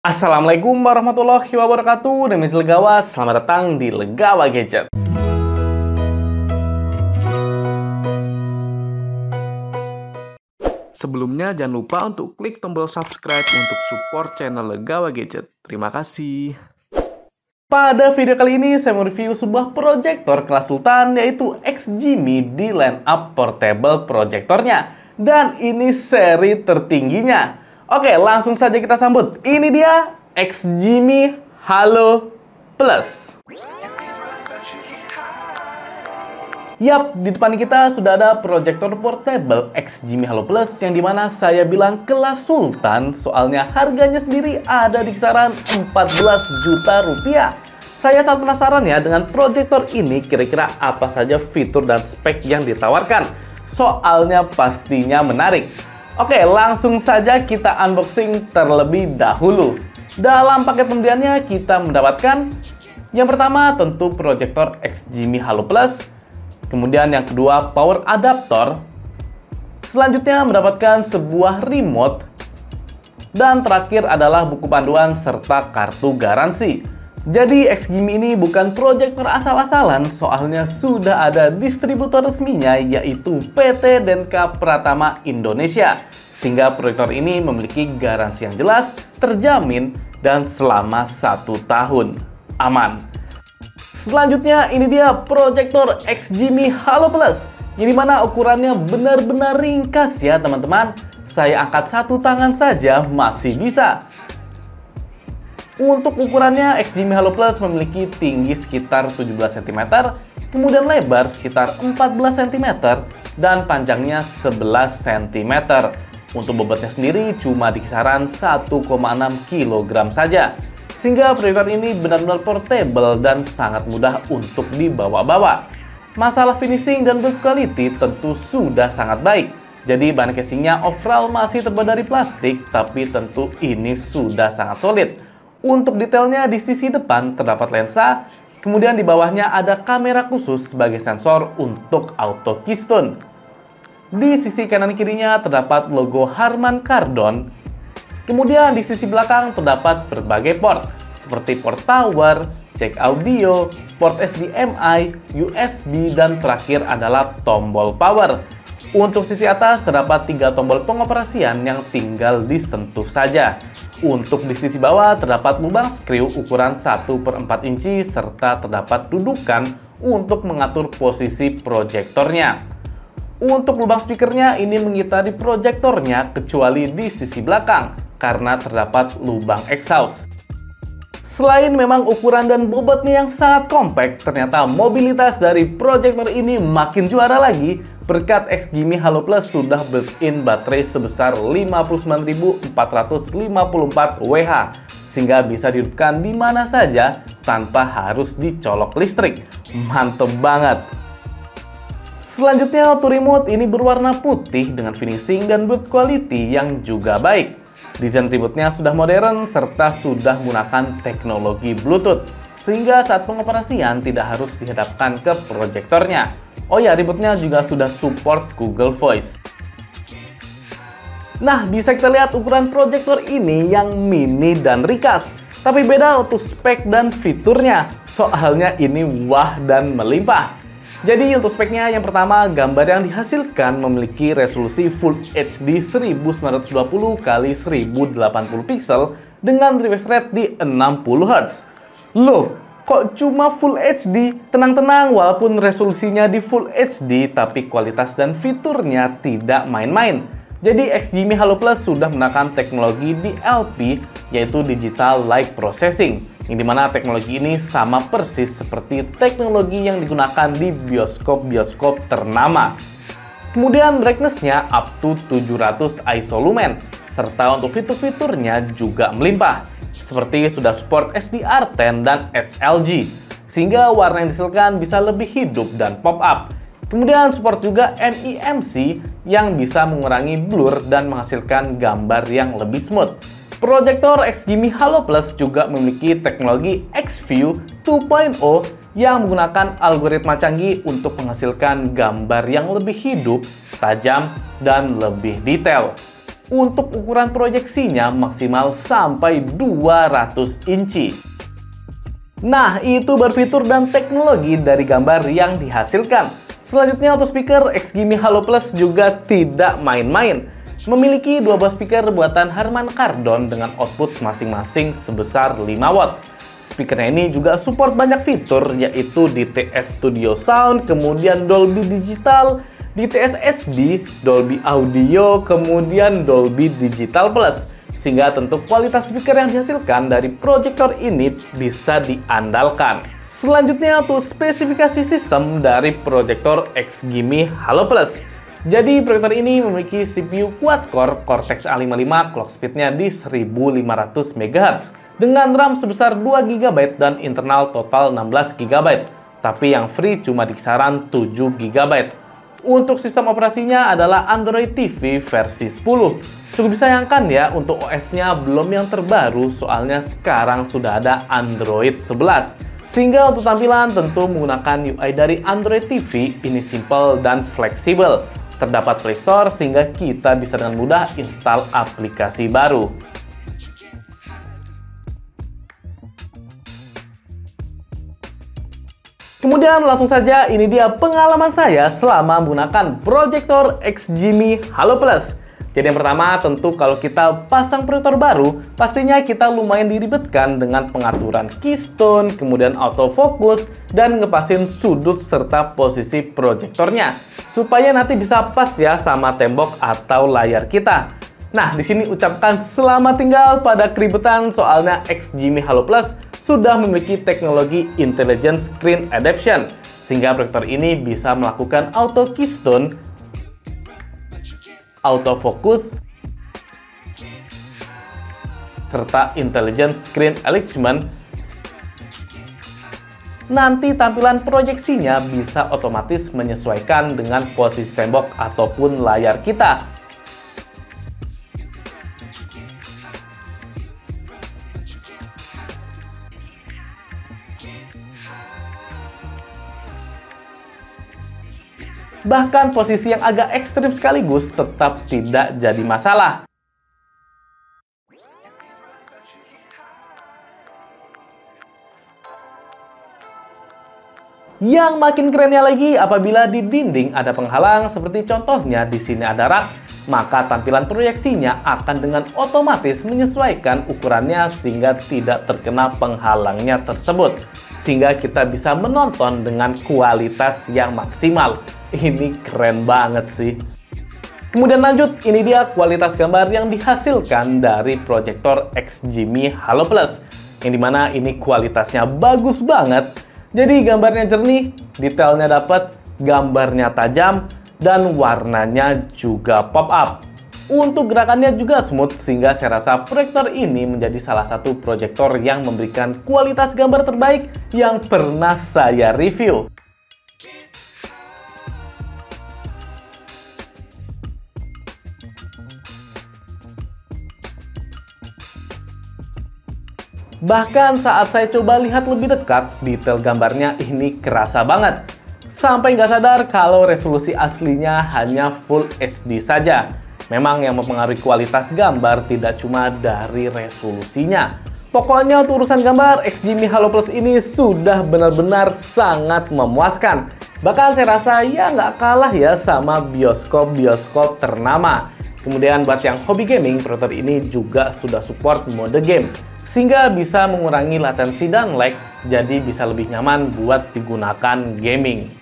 Assalamualaikum warahmatullahi wabarakatuh. Demi Legawa, selamat datang di Legawa Gadget. Sebelumnya jangan lupa untuk klik tombol subscribe untuk support channel Legawa Gadget. Terima kasih. Pada video kali ini saya mau review sebuah proyektor kelas sultan yaitu XGMI di line up portable proyektornya. Dan ini seri tertingginya. Oke, langsung saja kita sambut. Ini dia XGMI Halo Plus. Yap, di depan kita sudah ada proyektor portable XGMI Halo Plus yang dimana saya bilang kelas sultan, soalnya harganya sendiri ada di kisaran 14 juta rupiah. Saya sangat penasaran ya dengan proyektor ini, kira-kira apa saja fitur dan spek yang ditawarkan. Soalnya pastinya menarik. Oke, langsung saja kita unboxing terlebih dahulu. Dalam paket pembeliannya kita mendapatkan yang pertama tentu proyektor XGMI Halo Plus. Kemudian yang kedua power adaptor. Selanjutnya mendapatkan sebuah remote. Dan terakhir adalah buku panduan serta kartu garansi. Jadi XGMI ini bukan proyektor asal-asalan, soalnya sudah ada distributor resminya yaitu PT Denka Pratama Indonesia. Sehingga proyektor ini memiliki garansi yang jelas, terjamin, dan selama 1 tahun. Aman. Selanjutnya ini dia proyektor XGMI Halo Plus. Yang dimana ukurannya benar-benar ringkas ya teman-teman. Saya angkat satu tangan saja masih bisa. Untuk ukurannya, XGMI Halo Plus memiliki tinggi sekitar 17 cm, kemudian lebar sekitar 14 cm, dan panjangnya 11 cm. Untuk bobotnya sendiri cuma di kisaran 1,6 kg saja. Sehingga proyektor ini benar-benar portable dan sangat mudah untuk dibawa-bawa. Masalah finishing dan build quality tentu sudah sangat baik. Jadi bahan casingnya overall masih terbuat dari plastik, tapi tentu ini sudah sangat solid. Untuk detailnya di sisi depan terdapat lensa, kemudian di bawahnya ada kamera khusus sebagai sensor untuk auto keystone. Di sisi kanan kirinya terdapat logo Harman Kardon. Kemudian di sisi belakang terdapat berbagai port, seperti port power, jack audio, port HDMI, USB, dan terakhir adalah tombol power. Untuk sisi atas terdapat 3 tombol pengoperasian yang tinggal disentuh saja. Untuk di sisi bawah terdapat lubang skru ukuran 1/4 inci serta terdapat dudukan untuk mengatur posisi proyektornya. Untuk lubang speakernya ini mengitari proyektornya kecuali di sisi belakang karena terdapat lubang exhaust. Selain memang ukuran dan bobotnya yang sangat kompak, ternyata mobilitas dari proyektor ini makin juara lagi berkat XGMI Halo Plus sudah built-in baterai sebesar 59.454 Wh sehingga bisa dihidupkan di mana saja tanpa harus dicolok listrik. Mantep banget. Selanjutnya auto remote ini berwarna putih dengan finishing dan build quality yang juga baik. Desain remote-nya sudah modern serta sudah menggunakan teknologi Bluetooth, sehingga saat pengoperasian tidak harus dihadapkan ke proyektornya. Oh ya, remote-nya juga sudah support Google Voice. Nah, bisa kita lihat ukuran proyektor ini yang mini dan ringkas, tapi beda untuk spek dan fiturnya. Soalnya ini wah dan melimpah. Jadi untuk speknya yang pertama, gambar yang dihasilkan memiliki resolusi Full HD 1920x1080 pixel dengan refresh rate di 60 Hz. Loh, kok cuma Full HD? Tenang-tenang, walaupun resolusinya di Full HD, tapi kualitas dan fiturnya tidak main-main. Jadi XGMI Halo Plus sudah menggunakan teknologi DLP, yaitu Digital Light Processing, yang dimana teknologi ini sama persis seperti teknologi yang digunakan di bioskop-bioskop ternama. Kemudian brightness-nya up to 700 ISO lumen, serta untuk fitur-fiturnya juga melimpah, seperti sudah support HDR10 dan HLG, sehingga warna yang dihasilkan bisa lebih hidup dan pop-up. Kemudian support juga MEMC yang bisa mengurangi blur dan menghasilkan gambar yang lebih smooth. Proyektor XGMI Halo Plus juga memiliki teknologi XView 2.0 yang menggunakan algoritma canggih untuk menghasilkan gambar yang lebih hidup, tajam, dan lebih detail. Untuk ukuran proyeksinya maksimal sampai 200 inci. Nah, itu berfitur dan teknologi dari gambar yang dihasilkan. Selanjutnya untuk speaker, XGIMI Halo Plus juga tidak main-main. Memiliki dua buah speaker buatan Harman Kardon dengan output masing-masing sebesar 5 watt. Speakernya ini juga support banyak fitur, yaitu DTS Studio Sound, kemudian Dolby Digital, DTS HD, Dolby Audio, kemudian Dolby Digital Plus. Sehingga tentu kualitas speaker yang dihasilkan dari proyektor ini bisa diandalkan. Selanjutnya untuk spesifikasi sistem dari proyektor XGIMI Halo Plus. Jadi proyektor ini memiliki CPU quad-core Cortex A55, clock speednya di 1500 MHz. Dengan RAM sebesar 2 GB dan internal total 16 GB. Tapi yang free cuma di kisaran 7 GB. Untuk sistem operasinya adalah Android TV versi 10. Cukup disayangkan ya, untuk OS-nya belum yang terbaru, soalnya sekarang sudah ada Android 11. Sehingga untuk tampilan tentu menggunakan UI dari Android TV, ini simple dan fleksibel. Terdapat Play Store sehingga kita bisa dengan mudah install aplikasi baru. Kemudian langsung saja ini dia pengalaman saya selama menggunakan proyektor XGIMI Halo Plus. Jadi yang pertama tentu kalau kita pasang proyektor baru, pastinya kita lumayan diribetkan dengan pengaturan keystone, kemudian autofocus, dan ngepasin sudut serta posisi proyektornya. Supaya nanti bisa pas ya sama tembok atau layar kita. Nah, di sini ucapkan selamat tinggal pada keribetan soalnya XGIMI Halo Plus sudah memiliki teknologi Intelligent Screen Adaptation, sehingga proyektor ini bisa melakukan auto keystone, autofocus, serta Intelligent Screen Alignment. Nanti tampilan proyeksinya bisa otomatis menyesuaikan dengan posisi tembok ataupun layar kita. Bahkan posisi yang agak ekstrim sekaligus tetap tidak jadi masalah. Yang makin kerennya lagi, apabila di dinding ada penghalang seperti contohnya di sini ada rak, maka tampilan proyeksinya akan dengan otomatis menyesuaikan ukurannya sehingga tidak terkena penghalangnya tersebut. Sehingga kita bisa menonton dengan kualitas yang maksimal. Ini keren banget sih. Kemudian lanjut, ini dia kualitas gambar yang dihasilkan dari proyektor XGIMI Halo Plus. Yang dimana ini kualitasnya bagus banget. Jadi gambarnya jernih, detailnya dapat, gambarnya tajam, dan warnanya juga pop up. Untuk gerakannya juga smooth, sehingga saya rasa proyektor ini menjadi salah satu proyektor yang memberikan kualitas gambar terbaik yang pernah saya review. Bahkan saat saya coba lihat lebih dekat, detail gambarnya ini kerasa banget. Sampai nggak sadar kalau resolusi aslinya hanya Full HD saja. Memang yang mempengaruhi kualitas gambar tidak cuma dari resolusinya. Pokoknya untuk urusan gambar, XGIMI Halo Plus ini sudah benar-benar sangat memuaskan. Bahkan saya rasa ya nggak kalah ya sama bioskop-bioskop ternama. Kemudian buat yang hobi gaming, proyektor ini juga sudah support mode game. Sehingga bisa mengurangi latensi dan lag, jadi bisa lebih nyaman buat digunakan gaming.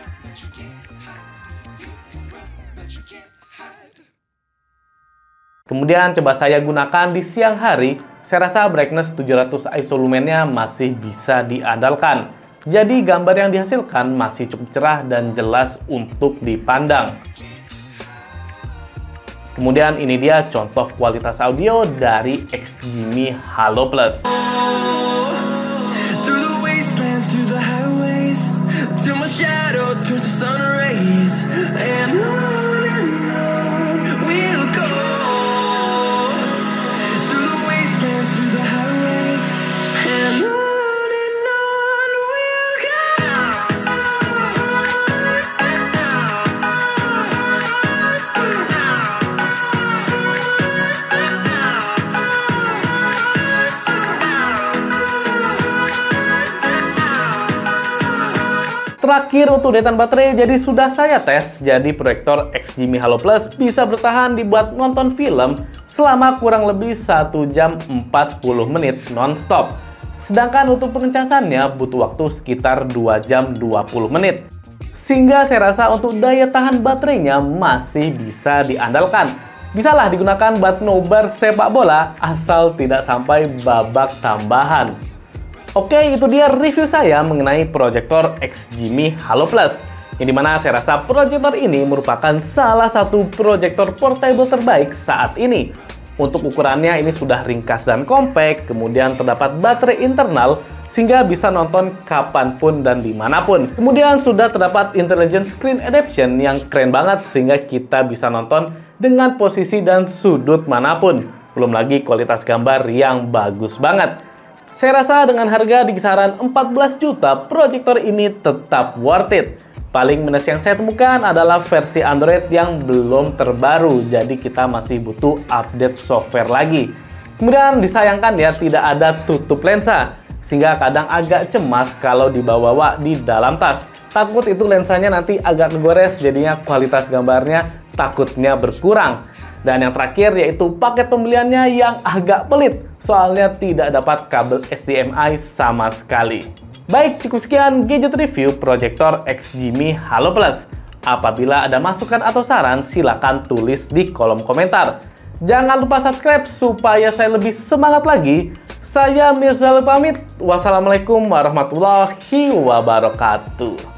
Kemudian coba saya gunakan di siang hari, saya rasa brightness 700 ISO lumennya masih bisa diandalkan. Jadi gambar yang dihasilkan masih cukup cerah dan jelas untuk dipandang. Kemudian ini dia contoh kualitas audio dari XGIMI Halo Plus. Terakhir untuk deretan baterai, jadi sudah saya tes, jadi proyektor XGMI Halo Plus bisa bertahan dibuat nonton film selama kurang lebih 1 jam 40 menit non-stop. Sedangkan untuk pengecasannya butuh waktu sekitar 2 jam 20 menit. Sehingga saya rasa untuk daya tahan baterainya masih bisa diandalkan. Bisalah digunakan buat nobar sepak bola asal tidak sampai babak tambahan. Oke, itu dia review saya mengenai proyektor XGMI Halo Plus. Yang dimana saya rasa proyektor ini merupakan salah satu proyektor portable terbaik saat ini. Untuk ukurannya ini sudah ringkas dan compact, kemudian terdapat baterai internal sehingga bisa nonton kapanpun dan dimanapun. Kemudian sudah terdapat Intelligent Screen Adaptation yang keren banget sehingga kita bisa nonton dengan posisi dan sudut manapun. Belum lagi kualitas gambar yang bagus banget. Saya rasa dengan harga di kisaran 14 juta, proyektor ini tetap worth it. Paling minus yang saya temukan adalah versi Android yang belum terbaru, jadi kita masih butuh update software lagi. Kemudian disayangkan ya, tidak ada tutup lensa, sehingga kadang agak cemas kalau dibawa-bawa di dalam tas. Takut itu lensanya nanti agak ngegores, jadinya kualitas gambarnya takutnya berkurang. Dan yang terakhir yaitu paket pembeliannya yang agak pelit, soalnya tidak dapat kabel HDMI sama sekali. Baik, cukup sekian gadget review proyektor XGMI Halo Plus. Apabila ada masukan atau saran, silakan tulis di kolom komentar. Jangan lupa subscribe supaya saya lebih semangat lagi. Saya Mirzal pamit. Wassalamualaikum warahmatullahi wabarakatuh.